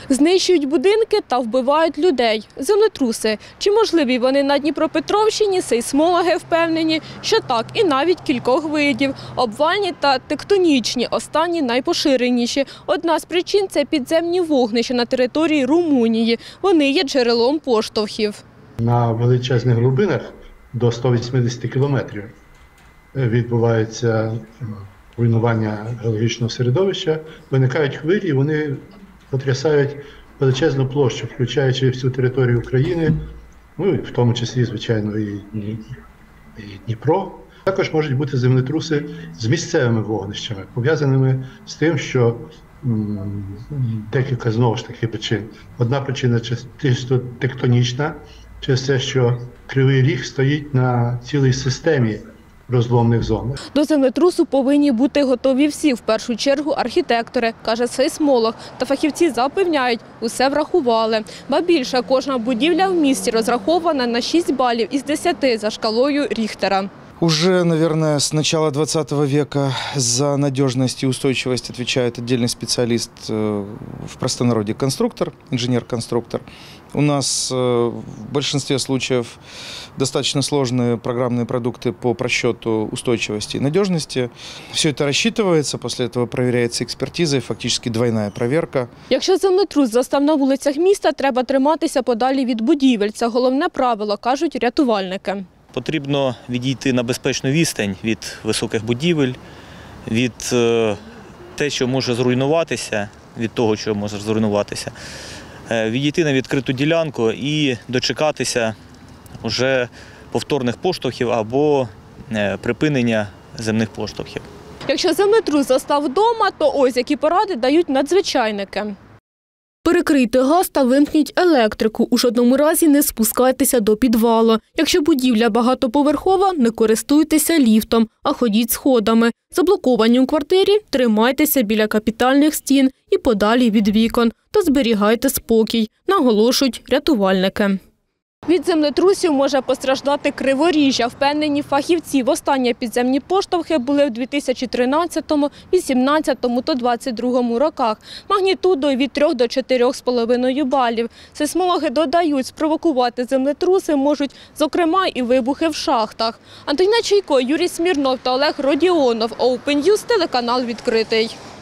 Знищують будинки та вбивають людей. Землетруси. Чи можливі вони на Дніпропетровщині, сейсмологи впевнені, що так, і навіть кількох видів. Обвальні та тектонічні, останні найпоширеніші. Одна з причин – це підземні вогнища на території Румунії. Вони є джерелом поштовхів. На величезних глибинах до 180 кілометрів відбувається руйнування геологічного середовища, виникають хвилі, вони потрясають величезну площу, включаючи всю територію України, ну, в тому числі, звичайно, і Дніпро. Також можуть бути землетруси з місцевими вогнищами, пов'язаними з тим, що декілька, знову ж таки, причин. Одна причина чисто тектонічна, через те, що Кривий Ріг стоїть на цілій системі розломних зон. До землетрусу повинні бути готові всі, в першу чергу архітектори, каже сейсмолог. Та фахівці запевняють, усе врахували. Ба більше, кожна будівля в місті розрахована на 6 балів із 10 за шкалою Ріхтера. Уже, наверное, с начала 20 века за надежность и устойчивость отвечает отдельный специалист, в простонародье конструктор, инженер-конструктор. У нас в большинстве случаев достаточно сложные программные продукты по просчету устойчивости и надежности. Все это рассчитывается, после этого проверяется экспертиза, фактически двойная проверка. Якщо землетрус застав на вулицях міста, треба триматися подалі від будівель. Це головне правило, кажуть рятувальники. Потрібно відійти на безпечну відстань від високих будівель, від те, що може зруйнуватися, від того, що може зруйнуватися, відійти на відкриту ділянку і дочекатися вже повторних поштовхів або припинення земних поштовхів. Якщо землетрус застав вдома, то ось які поради дають надзвичайники. Перекрийте газ та вимкніть електрику. У жодному разі не спускайтеся до підвалу. Якщо будівля багатоповерхова, не користуйтеся ліфтом, а ходіть сходами. Заблоковані у квартирі – тримайтеся біля капітальних стін і подалі від вікон. Та зберігайте спокій, наголошують рятувальники. Від землетрусів може постраждати Криворіжжя. Впевнені фахівці, востаннє підземні поштовхи були в 2013, 2018 та 2022 роках. Магнітудою від 3 до 4,5 балів. Сейсмологи додають, спровокувати землетруси можуть, зокрема, і вибухи в шахтах. Антоніна Чайко, Юрій Смірнов та Олег Родіонов. Open News, телеканал «Відкритий».